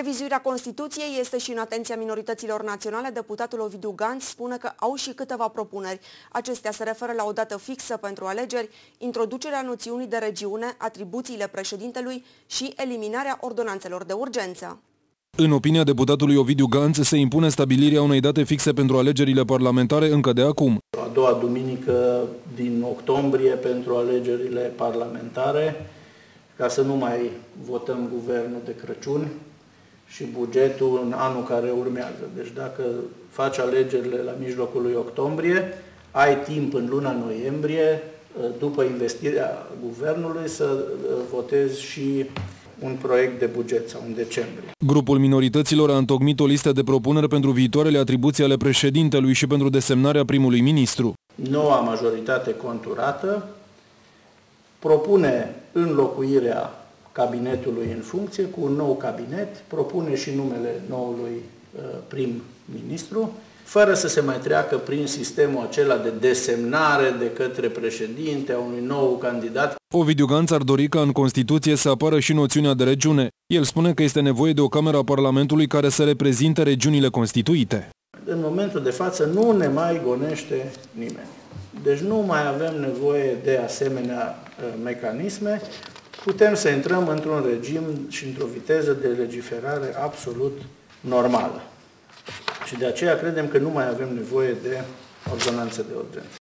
Revizuirea Constituției este și în atenția minorităților naționale. Deputatul Ovidiu Ganț spune că au și câteva propuneri. Acestea se referă la o dată fixă pentru alegeri, introducerea noțiunii de regiune, atribuțiile președintelui și eliminarea ordonanțelor de urgență. În opinia deputatului Ovidiu Ganț, se impune stabilirea unei date fixe pentru alegerile parlamentare încă de acum. A doua duminică din octombrie pentru alegerile parlamentare, ca să nu mai votăm guvernul de Crăciun și bugetul în anul care urmează. Deci dacă faci alegerile la mijlocul lui octombrie, ai timp în luna noiembrie, după investirea guvernului, să votezi și un proiect de buget sau în decembrie. Grupul minorităților a întocmit o listă de propuneri pentru viitoarele atribuții ale președintelui și pentru desemnarea primului ministru. Noua majoritate conturată propune înlocuirea cabinetului în funcție cu un nou cabinet, propune și numele noului prim-ministru, fără să se mai treacă prin sistemul acela de desemnare de către președinte a unui nou candidat. Ovidiu Ganț ar dori ca în Constituție să apară și noțiunea de regiune. El spune că este nevoie de o cameră a Parlamentului care să reprezinte regiunile constituite. În momentul de față nu ne mai gonește nimeni. Deci nu mai avem nevoie de asemenea mecanisme. Putem să intrăm într-un regim și într-o viteză de legiferare absolut normală. Și de aceea credem că nu mai avem nevoie de ordonanțe de urgență.